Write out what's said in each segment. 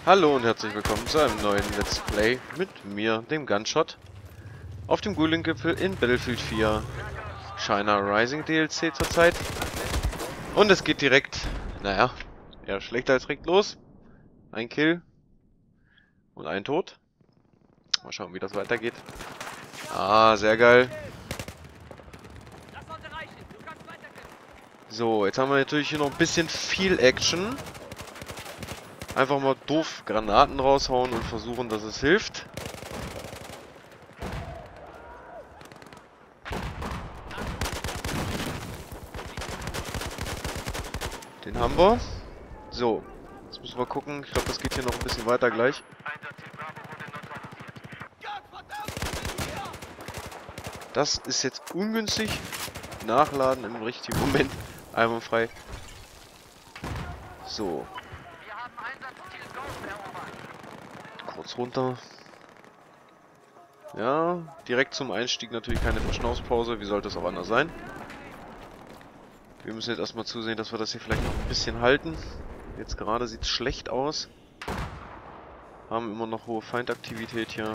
Hallo und herzlich willkommen zu einem neuen Let's Play mit mir, dem Gunshot, auf dem Guling-Gipfel in Battlefield 4 China Rising DLC zurzeit. Und es geht direkt, naja, eher schlechter als direkt los. Ein Kill und ein Tod. Mal schauen, wie das weitergeht. Ah, sehr geil. So, jetzt haben wir natürlich hier noch ein bisschen viel Action. Einfach mal doof Granaten raushauen und versuchen, dass es hilft. Den haben wir. So, jetzt müssen wir gucken. Ich glaube, das geht hier noch ein bisschen weiter gleich. Das ist jetzt ungünstig. Nachladen im richtigen Moment. Einwandfrei. So. Kurz runter. Ja, direkt zum Einstieg natürlich keine Verschnaufspause. Wie sollte es auch anders sein? Wir müssen jetzt erstmal zusehen, dass wir das hier vielleicht noch ein bisschen halten. Jetzt gerade sieht es schlecht aus. Haben immer noch hohe Feindaktivität hier.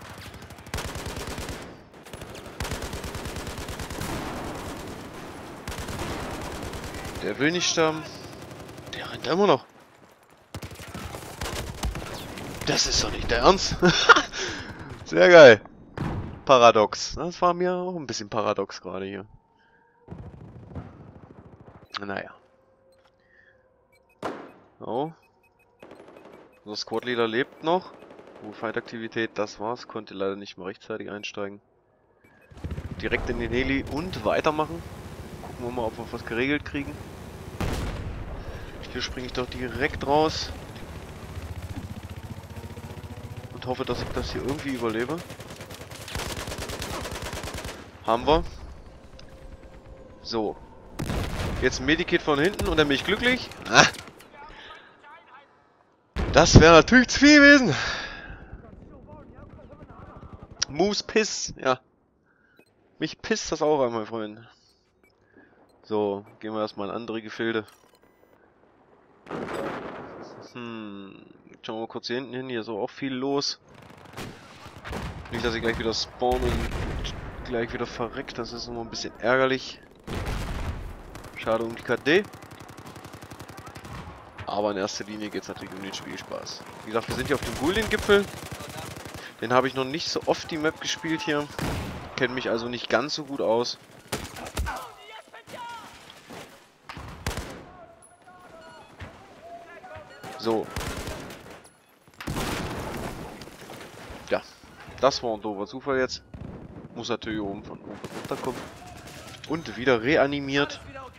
Der will nicht sterben. Der rennt immer noch. Das ist doch nicht der Ernst. Sehr geil. Paradox. Das war mir auch ein bisschen paradox gerade hier. Naja. Oh. Unser Squad-Leader lebt noch. Hohe Feitaktivität, das war's. Konnte leider nicht mehr rechtzeitig einsteigen. Direkt in den Heli und weitermachen. Gucken wir mal, ob wir was geregelt kriegen. Hier springe ich doch direkt raus. Und hoffe, dass ich das hier irgendwie überlebe. Haben wir. So. Jetzt ein Medikit von hinten und dann bin ich glücklich. Ah. Das wäre natürlich zu viel gewesen. Moose Piss, ja. Mich pisst das auch an, mein Freund. So, gehen wir erstmal in andere Gefilde. Schauen wir mal kurz hier hinten hin, hier ist auch viel los. Nicht, dass ich gleich wieder spawn und gleich wieder verreckt, das ist immer ein bisschen ärgerlich. Schade um die KD. Aber in erster Linie geht es natürlich um den Spielspaß. Wie gesagt, wir sind hier auf dem Guling-Gipfel. Den habe ich noch nicht so oft die Map gespielt hier. Kenne mich also nicht ganz so gut aus. So. Ja, das war ein doofer Zufall jetzt. Muss natürlich oben von oben runterkommen. Und wieder reanimiert.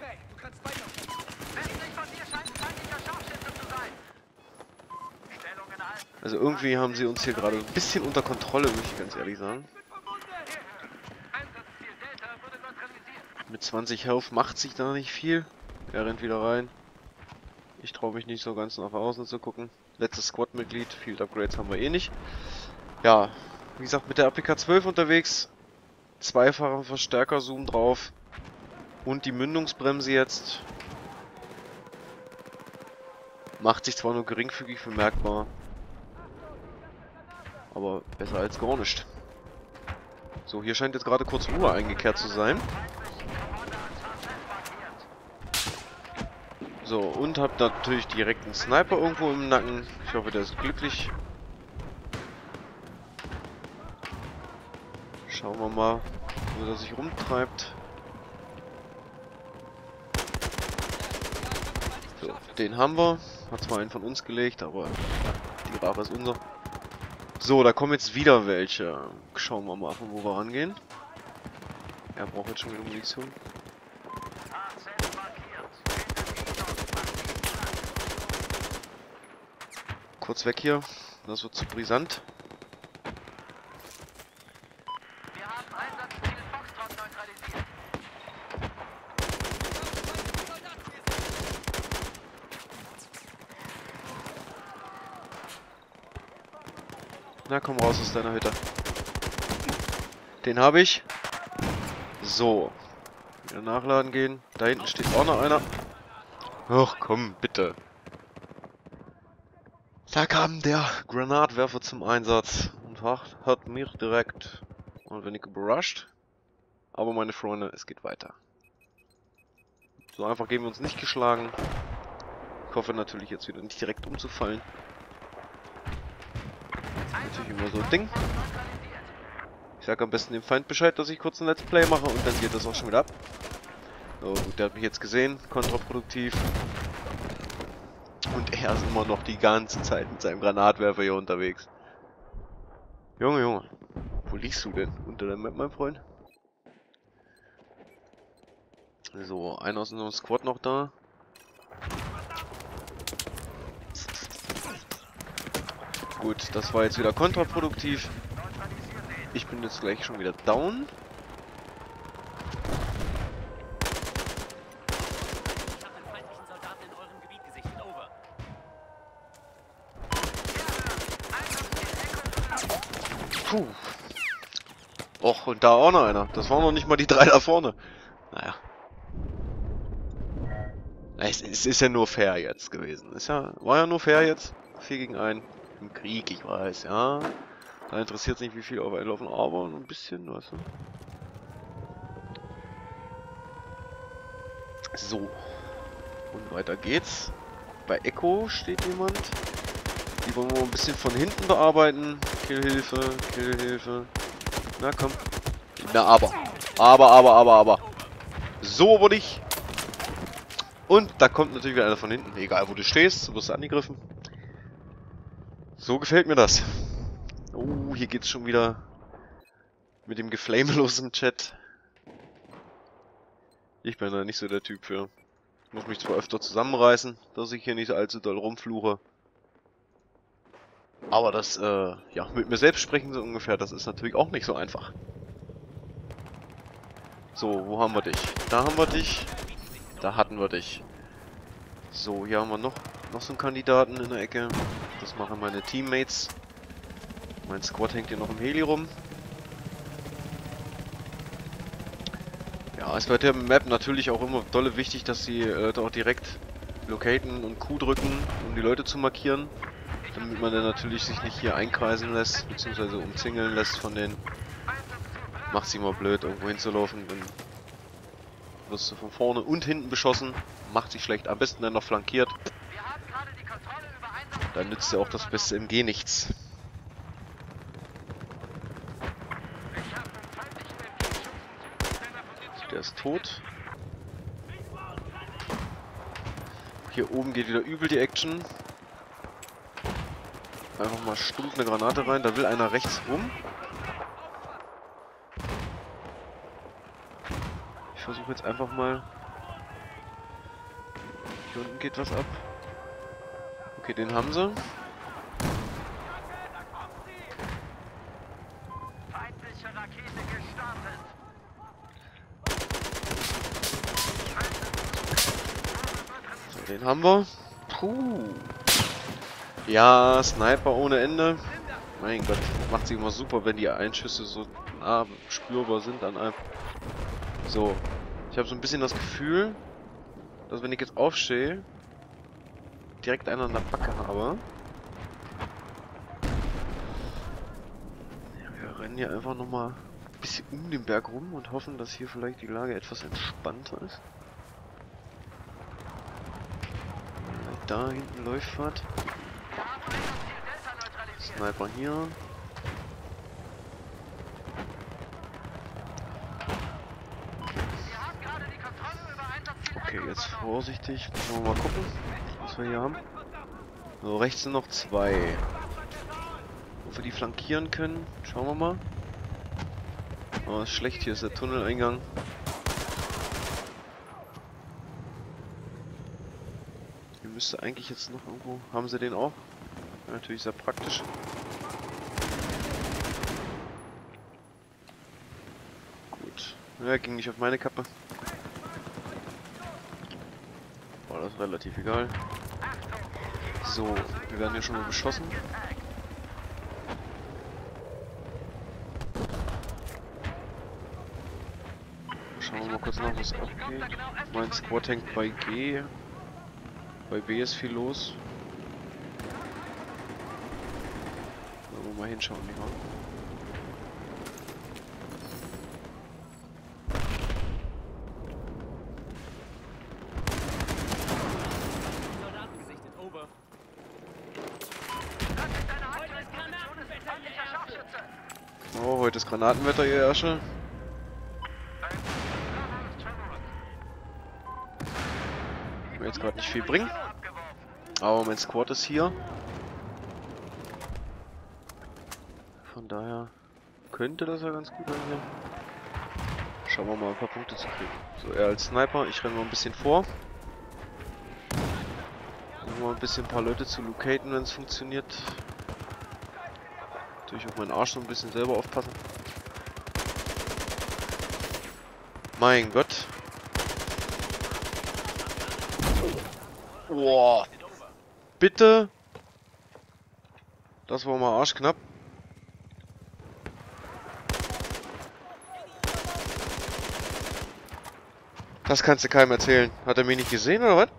Also irgendwie haben sie uns hier gerade ein bisschen unter Kontrolle, muss ich ganz ehrlich sagen. Mit 20 Health macht sich da nicht viel. Er rennt wieder rein. Ich traue mich nicht so ganz nach außen zu gucken. Letztes Squad-Mitglied, Field Upgrades haben wir eh nicht. Ja, wie gesagt, mit der APK 12 unterwegs. Zweifacher Verstärker-Zoom drauf. Und die Mündungsbremse jetzt. Macht sich zwar nur geringfügig bemerkbar. Aber besser als gar nicht. So, hier scheint jetzt gerade kurz Ruhe eingekehrt zu sein. So, und habt natürlich direkt einen Sniper irgendwo im Nacken. Ich hoffe, der ist glücklich. Schauen wir mal, wo er sich rumtreibt. So, den haben wir. Hat zwar einen von uns gelegt, aber ja, die Rache ist unser. So, da kommen jetzt wieder welche. Schauen wir mal, von wo wir rangehen. Er braucht jetzt schon wieder Munition. Kurz weg hier. Das wird zu brisant. Wir haben Einsatzziel Foxtrot neutralisiert. Na, komm raus aus deiner Hütte. Den habe ich. So. Wieder nachladen gehen. Da hinten steht auch noch einer. Ach komm, bitte. Da kam der Granatwerfer zum Einsatz und hat mich direkt ein wenig überrascht. Aber meine Freunde, es geht weiter. So einfach geben wir uns nicht geschlagen. Ich hoffe natürlich jetzt wieder nicht direkt umzufallen. Natürlich immer so ein Ding. Ich sage am besten dem Feind Bescheid, dass ich kurz ein Let's Play mache und dann geht das auch schon wieder ab. So, gut, der hat mich jetzt gesehen, kontraproduktiv. Und er ist immer noch die ganze Zeit mit seinem Granatwerfer hier unterwegs. Junge, Junge. Wo liegst du denn? Unter der Map, mein Freund? So, einer aus unserem Squad noch da. Gut, das war jetzt wieder kontraproduktiv. Ich bin jetzt gleich schon wieder down. Puh. Och, und da auch noch einer. Das waren noch nicht mal die drei da vorne. Naja. Es ist ja nur fair jetzt gewesen. War ja nur fair jetzt. 4 gegen 1 im Krieg, ich weiß, ja. Da interessiert es nicht, wie viel auf einen laufen, aber ein bisschen, weißt du. So. Und weiter geht's. Bei Echo steht jemand. Die wollen wir ein bisschen von hinten bearbeiten. Killhilfe, Killhilfe. Na komm. Na aber. So wurde ich. Und da kommt natürlich wieder einer von hinten. Egal wo du stehst, du wirst angegriffen. So gefällt mir das. Oh, hier geht's schon wieder mit dem Geflame los im Chat. Ich bin da nicht so der Typ für. Ich muss mich zwar öfter zusammenreißen, dass ich hier nicht allzu doll rumfluche. Aber das, ja, mit mir selbst sprechen so ungefähr, das ist natürlich auch nicht so einfach. So, wo haben wir dich? Da haben wir dich. Da hatten wir dich. So, hier haben wir noch so einen Kandidaten in der Ecke. Das machen meine Teammates. Mein Squad hängt hier noch im Heli rum. Ja, es wird der Map natürlich auch immer dolle wichtig, dass die Leute auch direkt locaten und Q drücken, um die Leute zu markieren. Damit man dann natürlich sich nicht hier einkreisen lässt, beziehungsweise umzingeln lässt von denen. Macht's immer blöd, irgendwo hinzulaufen, dann wirst du von vorne und hinten beschossen. Macht sich schlecht, am besten dann noch flankiert. Dann nützt ja auch das beste MG nichts. Der ist tot. Hier oben geht wieder übel die Action. Einfach mal stumpf eine Granate rein. Da will einer rechts rum. Ich versuche jetzt einfach mal. Hier unten geht was ab. Okay, den haben sie. Feindliche Rakete gestartet. So, den haben wir. Puh. Ja, Sniper ohne Ende. Mein Gott, macht sich immer super, wenn die Einschüsse so nah spürbar sind an einem. So, ich habe so ein bisschen das Gefühl, dass wenn ich jetzt aufstehe, direkt einer an der Backe habe. Ja, wir rennen hier einfach nochmal ein bisschen um den Berg rum und hoffen, dass hier vielleicht die Lage etwas entspannter ist. Da hinten läuft was. Sniper hier. Okay, jetzt vorsichtig. Müssen wir mal gucken, was wir hier haben. So, rechts sind noch 2. Ob wir die flankieren können, schauen wir mal. Oh, ist schlecht, hier ist der Tunneleingang. Hier müsste eigentlich jetzt noch irgendwo... Haben sie den auch? Ja, natürlich sehr praktisch. Gut. Ja, ging nicht auf meine Kappe. War das relativ egal. So, wir werden hier schon mal beschossen. Schauen wir mal kurz nach, was abgeht. Mein Squad hängt bei G. Bei B ist viel los. mal hinschauen, lieber. Soldaten gesichtet, over. Das ist eine aktuelle Position des feindlicher Scharfschütze. Oh, heute ist Granatenwetter, ihr Ärsche. Mir jetzt gerade nicht viel bringen. Aber mein Squad ist hier. Von daher könnte das ja ganz gut sein hier. Schauen wir mal, ein paar Punkte zu kriegen. So, er als Sniper, ich renne mal ein bisschen vor. Mal ein bisschen ein paar Leute zu locaten, wenn es funktioniert. Natürlich auf meinen Arsch noch ein bisschen selber aufpassen. Mein Gott. Boah. Bitte. Das war mal arschknapp. Das kannst du keinem erzählen. Hat er mich nicht gesehen, oder was?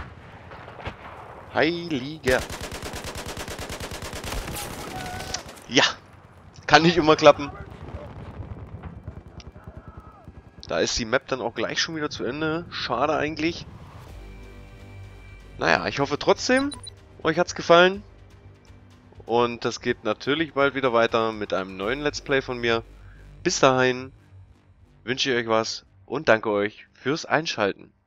Heiliger. Ja. Kann nicht immer klappen. Da ist die Map dann auch gleich schon wieder zu Ende. Schade eigentlich. Naja, ich hoffe trotzdem, euch hat's gefallen. Und das geht natürlich bald wieder weiter mit einem neuen Let's Play von mir. Bis dahin wünsche ich euch was und danke euch fürs Einschalten.